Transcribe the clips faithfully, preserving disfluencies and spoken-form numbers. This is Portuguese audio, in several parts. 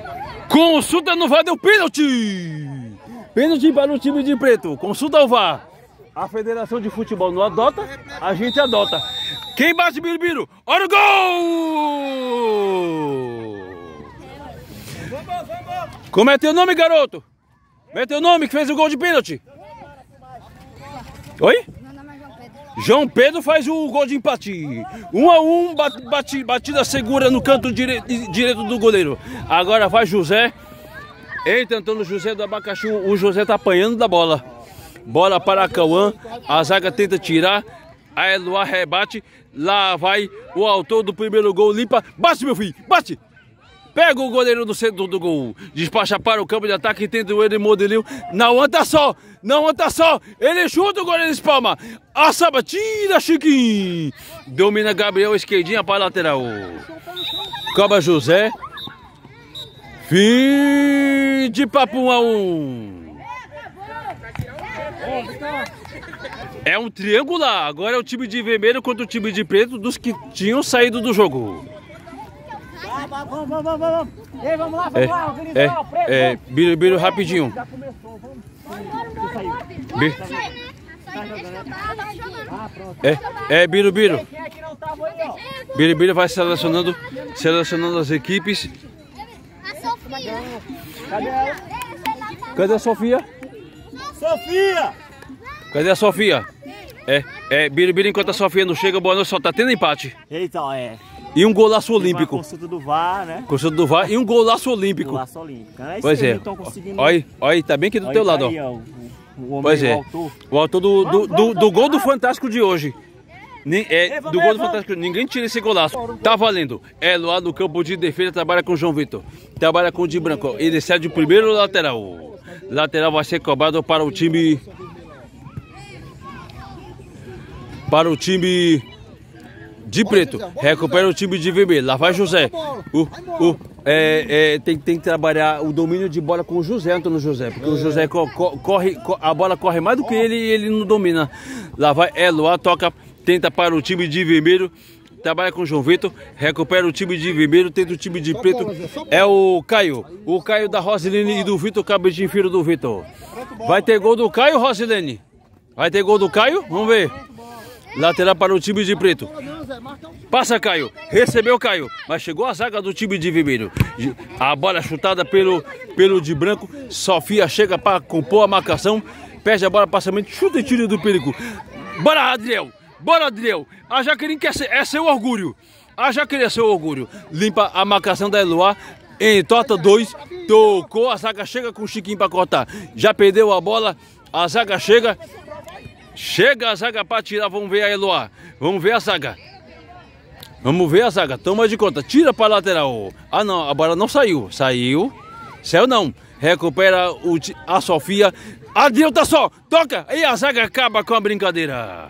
Consulta no V A R, deu pênalti! Pênalti para o time de preto. Consulta o V A R. A Federação de Futebol não adota, a gente adota. Quem bate, Birubiru? Olha o gol! Como é teu nome, garoto? Como é teu nome que fez o gol de pênalti? Oi? João Pedro faz o gol de empate. Um a um, bate, batida segura no canto dire, direito do goleiro. Agora vai José. Eita, Antônio José do Abacaxi. O José tá apanhando da bola. Bola para Cauã. A zaga tenta tirar. A Eloá rebate. Lá vai o autor do primeiro gol. Limpa. Bate, meu filho. Bate. Pega o goleiro do centro do gol. Despacha para o campo de ataque. Tenta o ele modelinho. Não anda só. Não anda só. Ele chuta, o goleiro espalma. A sabatina, Chiquinho. Domina Gabriel. Esquerdinha para a lateral. Cobra José. Fim de papo um a um. É um triangular. Agora é o time de vermelho contra o time de preto dos que tinham saído do jogo. Vamos, vamos, vamos, vamos. Ei, vamos lá, vamos lá, organizar é, o preto. É, Biro, Biro, rapidinho. Já começou, vamos. Bi... É, é, Biro, Biro. Quem é que não tava aí, ó? Biro, Biro vai selecionando, selecionando as equipes. Cadê ela? Cadê a Sofia? Sofia! Cadê a Sofia? É, é, Biro, Biro, enquanto a Sofia não chega, boa noite, só tá tendo empate. Eita, é. E um golaço olímpico. Consulta do V A R, né? Consulta do V A R e um golaço olímpico. Golaço olímpico. É pois é. Conseguindo... Olha aí, olha aí, tá bem aqui do olha teu lado, aí, ó. ó. O, o pois é. O autor, o autor do, do, vamos, do, vamos, do gol do vamos. Fantástico de hoje. Nem, é, do gol do Fantástico. Ninguém tira esse golaço. Tá valendo. É lá no campo de defesa, trabalha com o João Vitor. Trabalha com o de branco. Ele cede o primeiro lateral. Lateral vai ser cobrado para o time... Para o time... de preto, recupera o time de vermelho. Lá vai José. O, o, é, é, tem, tem que trabalhar o domínio de bola com o José, Antônio José. Porque o José co, co, corre, co, a bola corre mais do que ele e ele não domina. Lá vai Eloá, toca, tenta para o time de vermelho. Trabalha com o João Vitor, recupera o time de vermelho, tenta o time de preto. É o Caio. O Caio da Rosilene e do Vitor, cabecinho filho do Vitor. Vai ter gol do Caio, Rosilene? Vai ter gol do Caio? Vamos ver. Lateral para o time de preto. Passa, Caio. Recebeu, Caio. Mas chegou a zaga do time de vermelho. A bola chutada pelo, pelo de branco. Sofia chega para compor a marcação. Perde a bola, passamento, chuta e tira do perigo. Bora, Adriel. Bora, Adriel. A Jaqueline quer ser, é seu orgulho. A Jaqueline é seu orgulho. Limpa a marcação da Eloá. Entorta dois. Tocou. A zaga chega com o Chiquinho para cortar. Já perdeu a bola. A zaga chega. Chega a zaga para tirar, vamos ver a Eloá. Vamos ver a zaga. Vamos ver a zaga, toma de conta. Tira para a lateral. Ah não, a bola não saiu. Saiu. Saiu não. Recupera o, a Sofia. Adriel tá só. Toca. E a zaga acaba com a brincadeira.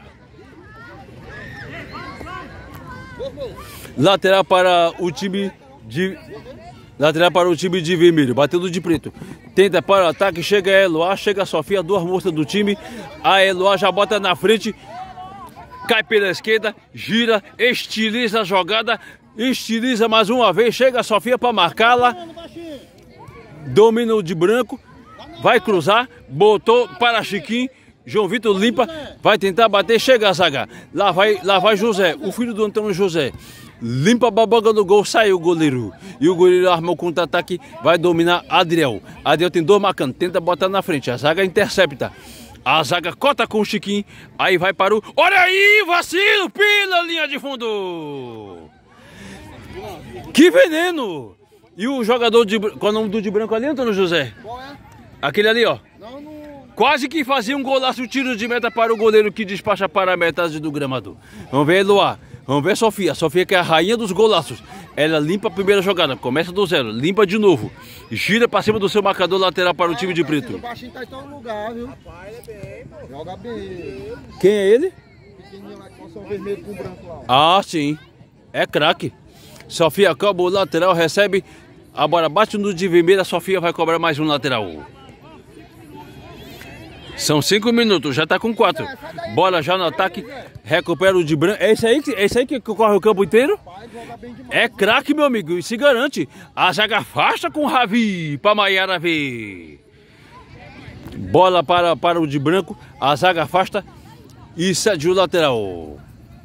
Lateral para o time de... Lateral para o time de vermelho, batendo de preto. Tenta para o ataque, chega a Eloá, chega a Sofia, duas moças do time. A Eloá já bota na frente, cai pela esquerda, gira, estiliza a jogada, estiliza mais uma vez, chega a Sofia para marcá-la. Domina o de branco, vai cruzar, botou para Chiquinho. João Vitor limpa, vai tentar bater, chega a zaga. Lá vai, lá vai José, o filho do Antônio José. Limpa a baboga do gol, saiu o goleiro. E o goleiro armou o contra-ataque, vai dominar Adriel. Adriel tem dois marcando, tenta botar na frente. A zaga intercepta. A zaga cota com o Chiquinho. Aí vai para o... Olha aí, vacilo, pela linha de fundo. Que veneno. E o jogador de... Qual é o nome do de branco ali, Antônio José? Qual é? Aquele ali, ó. Não, não... Quase que fazia um golaço, tiro de meta para o goleiro que despacha para a metade do gramado. Vamos ver Eloá. Vamos ver a Sofia. A Sofia que é a rainha dos golaços. Ela limpa a primeira jogada. Começa do zero. Limpa de novo. Gira para cima do seu marcador lateral para o time de preto. O baixinho tá em todo lugar, viu? Rapaz, ele é bem, pô. Joga bem. Quem é ele? Pequenininho lá com o vermelho com o branco lá. Ah, sim. É craque. Sofia cobra o lateral, recebe. A bola bate no de vermelho. A Sofia vai cobrar mais um lateral. São cinco minutos, já tá com quatro. Bola já no ataque. recupera o de branco. É esse aí, é esse aí que corre o campo inteiro? É craque, meu amigo, e se garante. A zaga afasta com o Ravi, para Maiara ver. Bola para, para o de branco, a zaga afasta e cede o lateral.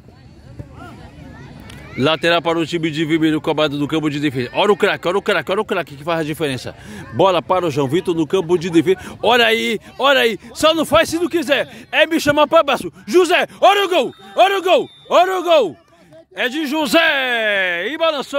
Lateral para o time de Vermelho, cobrado do campo de defesa. Olha o craque, olha o craque, olha o craque que faz a diferença. Bola para o João Vitor no campo de defesa. Olha aí, olha aí. Só não faz se não quiser. É me chamar para baixo. José, olha o gol, olha o gol, olha o gol. É de José e balançou.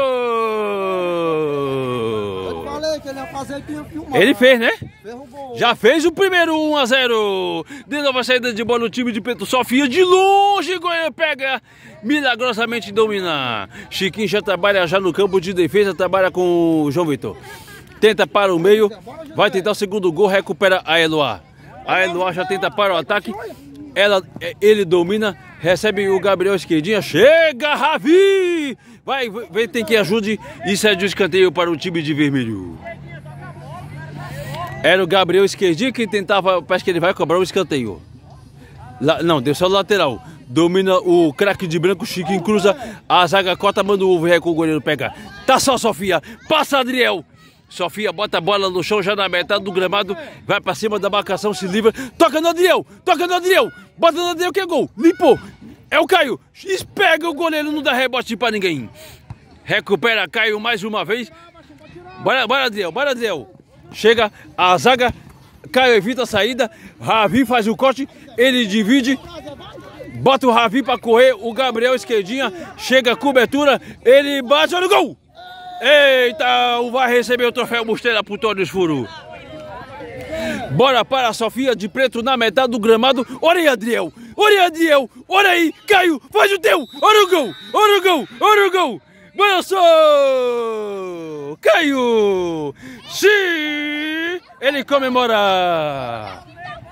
Eu falei que ele ia fazer e tinha filmado. Ele fez, né? Fez o gol. Já fez o primeiro um a zero. De novo a saída de bola no time de Preto. Sofia de longe, Goiânia pega. Milagrosamente domina. Chiquinho já trabalha já no campo de defesa. Trabalha com o João Vitor. Tenta para o meio. Vai tentar o segundo gol. Recupera a Eloá. A Eloá já tenta para o ataque. Ela, ele domina. Recebe o Gabriel esquerdinha. Chega, Ravi! Vai, vem, tem que ajude. E cede o escanteio para o time de vermelho. Era o Gabriel esquerdinha que tentava. Parece que ele vai cobrar o escanteio. Lá, não, deu só o lateral. Domina o craque de branco. Chiquinho cruza. A zaga cota, manda o ovo reco. O goleiro pega. Tá só, Sofia. Passa, Adriel. Sofia bota a bola no chão já na metade do gramado. Vai pra cima da marcação, se livra. Toca no Adriel, toca no Adriel. Bota no Adriel que é gol. Limpou. É o Caio. Pega o goleiro, não dá rebote pra ninguém. Recupera Caio mais uma vez. Bora, bora Adriel, bora Adriel. Chega a zaga. Caio evita a saída. Ravi faz o corte. Ele divide. Bota o Ravi pra correr. O Gabriel esquerdinha. Chega a cobertura. Ele bate. Olha o gol. Eita, o vai receber o troféu Mosteira pro Tony Furo. Bora para a Sofia de Preto na metade do gramado. Olha aí, Adriel. Olha aí, Adriel. Olha aí, Caio. Faz o teu. Olha o gol. Olha o gol. Olha o gol. Balançou. Caio. Sim. Ele comemora.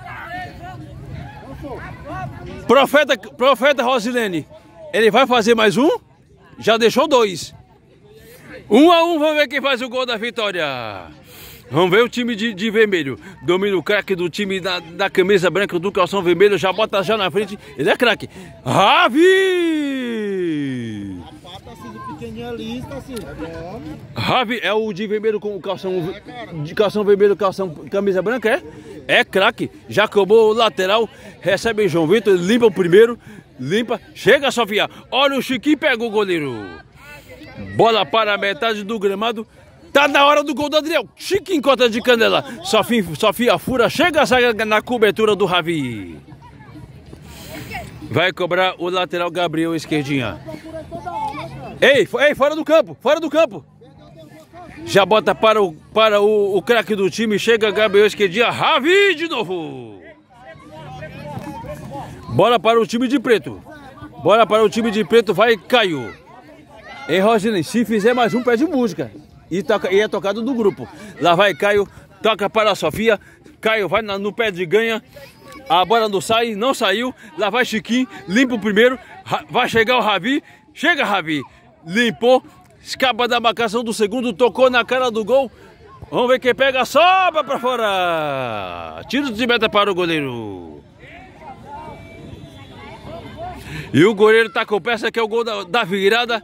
Profeta, Profeta Rosilene. Ele vai fazer mais um? Já deixou dois. Um a um, vamos ver quem faz o gol da vitória. Vamos ver o time de, de vermelho. Domina o craque do time da, da camisa branca do calção vermelho. Já bota já na frente. Ele é craque. Ravi! Ravi é o de vermelho com o calção, de calção vermelho, calção camisa branca, é? É craque. Já acabou o lateral. Recebe João Vitor. Limpa o primeiro. Limpa. Chega, Sofia. Olha o Chiquinho, pega o goleiro. Bola para a metade do gramado. Tá na hora do gol do Adriel. Chiquinho cota de canela. Sofia, Sofia fura. Chega a zaga na cobertura do Ravi. Vai cobrar o lateral Gabriel esquerdinha. Ei, ei, fora do campo. Fora do campo. Já bota para o, para o, o craque do time. Chega Gabriel esquerdinha. Ravi de novo. Bola para o time de preto. Bola para o time de preto. Vai Caio. Ei, Rosilene, se fizer mais um, pede música. E, toca, e é tocado do grupo. Lá vai Caio, toca para a Sofia. Caio vai na, no pé de ganha. A bola não sai, não saiu. Lá vai Chiquinho, limpa o primeiro. Vai chegar o Ravi. Chega, Ravi. Limpou. Escapa da marcação do segundo. Tocou na cara do gol. Vamos ver quem pega. Sobra para fora. Tiro de meta para o goleiro. E o goleiro tá com peça que é o gol da, da virada.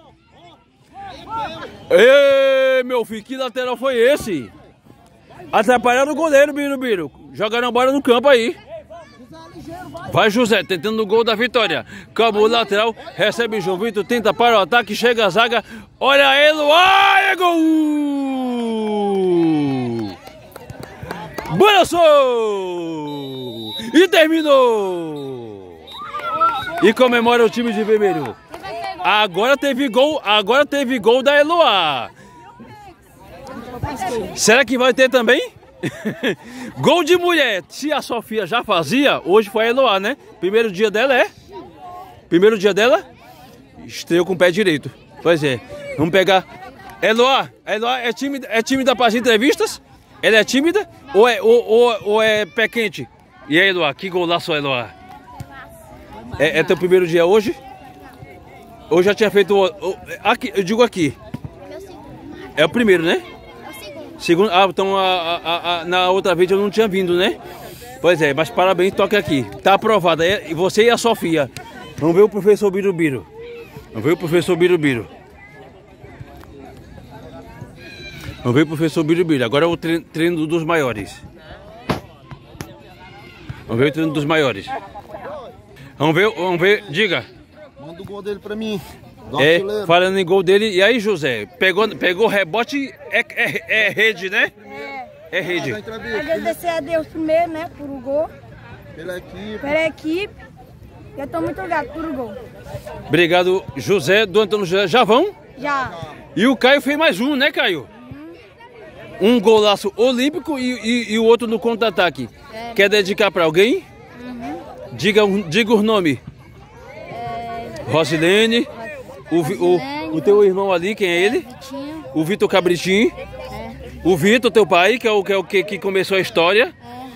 Ei, meu filho, que lateral foi esse? Atrapalharam o goleiro, Biro Biro. Jogaram a bola no campo aí. Vai José, tentando o gol da vitória. Calma o lateral, recebe João Vitor, tenta para o ataque, chega a zaga. Olha ele, ai, é gol! Balançou! E terminou! E comemora o time de vermelho. Agora teve gol, agora teve gol da Eloá. Será que vai ter também? Gol de mulher. Se a Sofia já fazia, hoje foi a Eloá, né? Primeiro dia dela é? Primeiro dia dela? Estreou com o pé direito. Pois é. Vamos pegar. Eloá, Eloá é tímida, é tímida para as entrevistas? Ela é tímida ou é, ou, ou, ou é pé quente? E aí, Eloá, que golaço, Eloá? É, é teu primeiro dia hoje? Eu já tinha feito... Aqui, eu digo aqui. É o primeiro, né? Segundo. Ah, então a, a, a, na outra vez eu não tinha vindo, né? Pois é, mas parabéns, toque aqui. Tá aprovada. E você e a Sofia. Vamos ver o professor Birubiru. Vamos ver o professor Birubiru. Vamos ver o professor Birubiru. Agora é o treino, treino dos maiores. Vamos ver o treino dos maiores. Vamos ver, vamos ver, diga. Manda o gol dele pra mim. É, falando em gol dele. E aí, José? Pegou, pegou rebote, é, é, é rede, né? É. É rede. Agradecer a Deus primeiro, né, por o gol. Pela equipe. Pela equipe. Eu estou muito grato por o gol. Obrigado, José, do Antônio José. Já vão? Já. E o Caio fez mais um, né, Caio? Uhum. Um golaço olímpico e, e, e o outro no contra-ataque. É. Quer dedicar para alguém? Uhum. Diga, diga o nome. É... Rosilene. O, o, o teu irmão ali, quem é ele? Vitinho. O Vitor Cabritinho. É. O Vitor, teu pai, que é o que, é o que, que começou a história.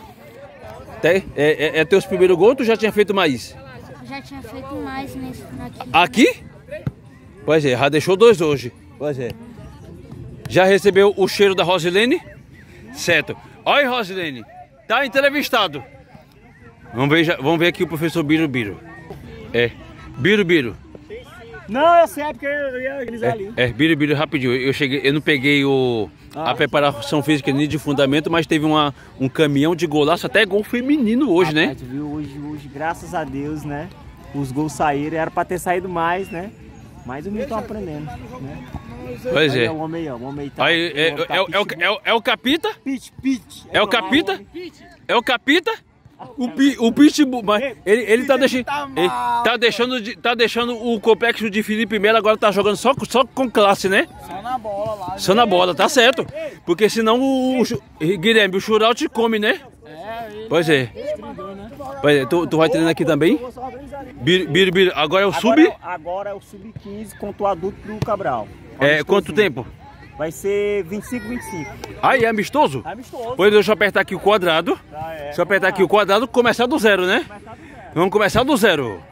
É. É, é, é teus primeiros gols ou tu já tinha feito mais? Já tinha feito mais nesse, aqui. Aqui? Pois é, já deixou dois hoje. Pois é. Já recebeu o cheiro da Rosilene? Certo. Olha, Rosilene, tá entrevistado. Vamos ver, já, vamos ver aqui o professor Birubiru. É, Birubiru. Não, eu sei, porque eu ia organizar ali. É, Birubiru, rapidinho. Eu cheguei, eu não peguei o, ah. a preparação física nem de fundamento, mas teve uma, um caminhão de golaço, até gol feminino hoje, ah, né? Tu viu, hoje, hoje, graças a Deus, né? Os gols saíram, era pra ter saído mais, né? Mas os meninos estão aprendendo, né? Pois aí, é. O homem aí, ó, o homem aí tá. Aí, é, é, tá é, é, o, é, o, é o Capita? Pit, Pit. É o Capita? É o Capita? O, pi, o Pitbull, mas ele, ele tá deixando, ele tá deixando, de, tá deixando o complexo de Felipe Melo, agora tá jogando só, só com classe, né? Só na bola lá. Só na bola, tá certo. Porque senão o, o Guilherme, o Chural te come, né? Pois é. Pois é, tu, tu vai treinando aqui também? Bir, bir, agora é o sub? Agora, agora é o sub quinze contra o adulto do Cabral. É, quanto tempo? Vai ser vinte e cinco, vinte e cinco. Aí, é amistoso? É amistoso. Pois deixa eu apertar aqui o quadrado. Ah, é. Deixa eu apertar aqui o quadrado, começar do zero, né? Começar do zero. Vamos começar do zero.